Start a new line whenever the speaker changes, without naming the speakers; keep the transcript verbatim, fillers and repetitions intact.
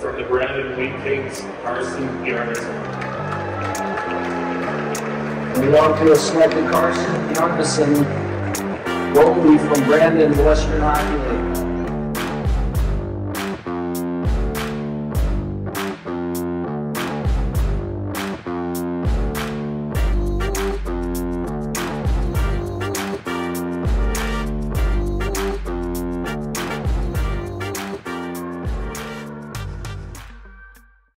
from the Brandon Wheat Kings, Carson Bjarnason.
We want to select Carson Bjarnason, goalie from Brandon Western Hockey League.